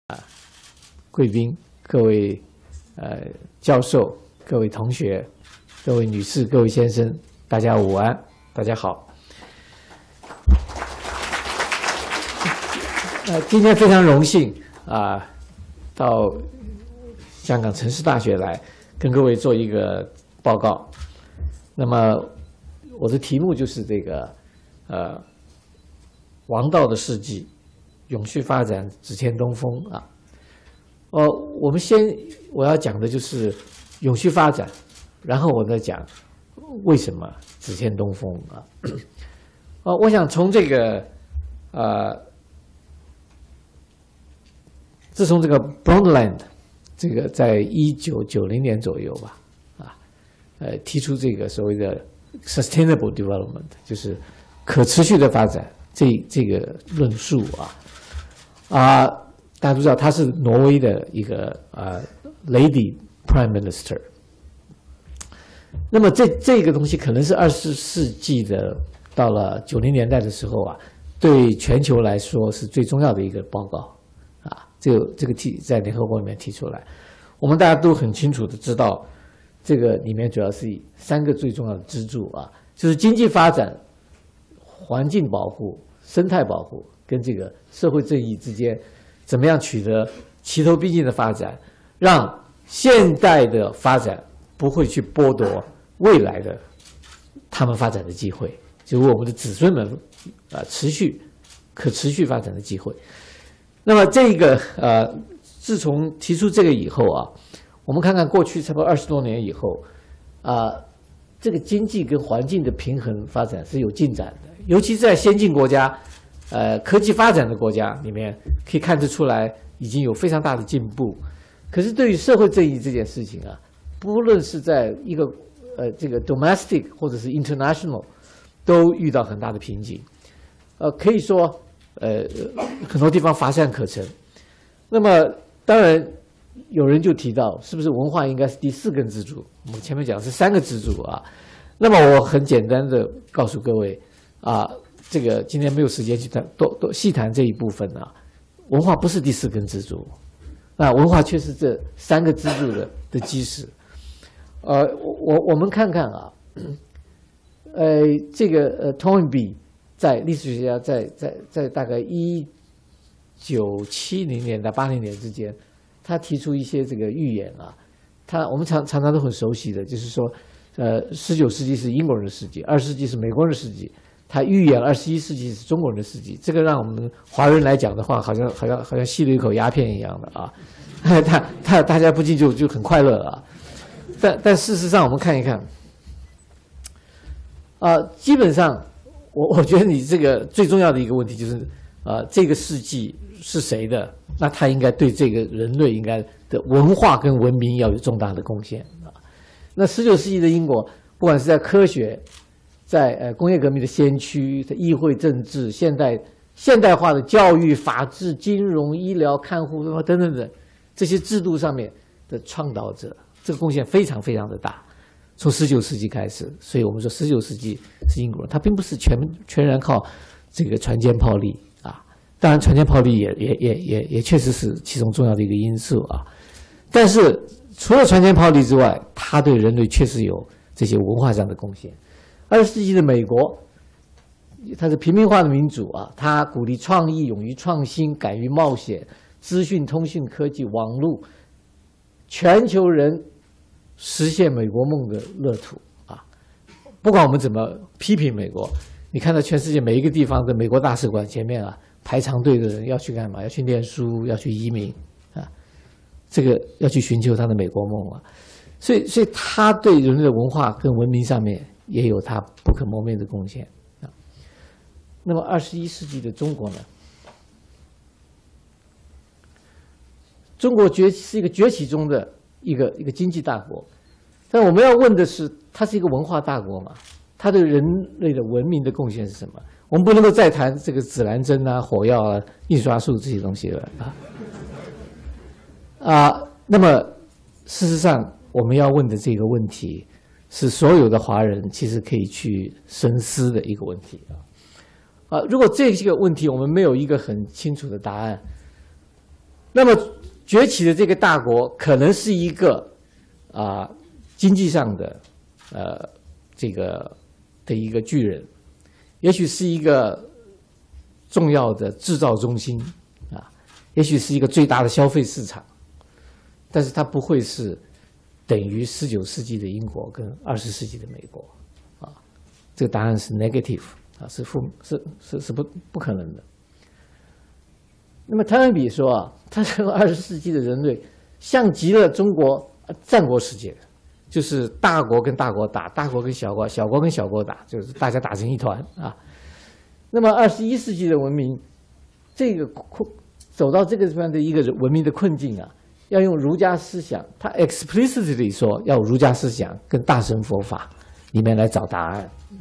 贵宾、各位教授、各位同学、各位女士、各位先生，大家午安，大家好。今天非常荣幸到香港城市大学来跟各位做一个报告。那么我的题目就是这个王道的世纪，永续发展，只欠东风啊。我要讲的就是永续发展，然后我再讲为什么只欠东风啊。我想从这个自从这个 Brundtland 这个在1990年左右吧，提出这个所谓的 sustainable development， 就是可持续的发展这个论述大家都知道他是挪威的一个Lady Prime Minister。那么这个东西可能是20世纪的到了90年代的时候对全球来说是最重要的一个报告这个在联合国里面提出来，我们大家都很清楚的知道，这个里面主要是以3个最重要的支柱就是经济发展、环境保护、生态保护跟这个社会正义之间，怎么样取得齐头并进的发展，让现代的发展不会去剥夺未来的他们发展的机会，就是我们的子孙们可持续发展的机会。那么这个自从提出这个以后我们看看过去差不多20多年以后这个经济跟环境的平衡发展是有进展的，尤其是在先进国家科技发展的国家里面，可以看得出来已经有非常大的进步。可是对于社会正义这件事情不论是在一个这个 domestic 或者是 international， 都遇到很大的瓶颈。可以说很多地方乏善可陈。那么当然有人就提到，是不是文化应该是第4根支柱？我们前面讲的是3个支柱那么我很简单的告诉各位这个今天没有时间去多细谈这一部分文化不是第4根支柱，文化却是这3个支柱的基石。我们看看这个Toynbee 在历史学家在大概1970年到80年之间，他提出一些这个预言我们常常都很熟悉的，就是说19世纪是英国人的世纪，20世纪是美国人的世纪，他预言21世纪是中国人的世纪。这个让我们华人来讲的话，好像吸了一口鸦片一样的大家不禁就很快乐但事实上我们看一看基本上我觉得你这个最重要的一个问题就是这个世纪是谁的？那他应该对这个人类应该的文化跟文明要有重大的贡献那19世纪的英国，不管是在科学，在工业革命的先驱，在议会政治、现代化的教育、法治、金融、医疗、看护等等这些制度上面的倡导者，这个贡献非常非常的大。从19世纪开始，所以我们说19世纪是英国人，他并不是全然靠这个船坚炮利当然船坚炮利也确实是其中重要的一个因素但是除了船坚炮利之外，他对人类确实有这些文化上的贡献。20世纪的美国，它是平民化的民主它鼓励创意，勇于创新，敢于冒险，资讯通讯科技、网络，全球人实现美国梦的乐土不管我们怎么批评美国，你看到全世界每一个地方的美国大使馆前面排长队的人要去干嘛？要去念书，要去移民这个要去寻求他的美国梦所以他对人类的文化跟文明上面也有他不可磨灭的贡献那么21世纪的中国呢？中国是一个崛起中的一个经济大国，但我们要问的是，它是一个文化大国嘛？它对人类的文明的贡献是什么？我们不能够再谈这个指南针火药印刷术这些东西了那么事实上我们要问的这个问题是所有的华人其实可以去深思的一个问题如果这个问题我们没有一个很清楚的答案， 那么崛起的这个大国可能是一个经济上的这个的一个巨人，也许是一个重要的制造中心也许是一个最大的消费市场，但是它不会是等于19世纪的英国跟20世纪的美国这个答案是 negative 是不可能的。那么汤恩比说他认为20世纪的人类像极了中国战国时期，就是大国跟大国打，大国跟小国，小国跟小国打，就是大家打成一团那么21世纪的文明，这个走到这个地方的一个文明的困境要用儒家思想，他 explicitly 说要儒家思想跟大乘佛法里面来找答案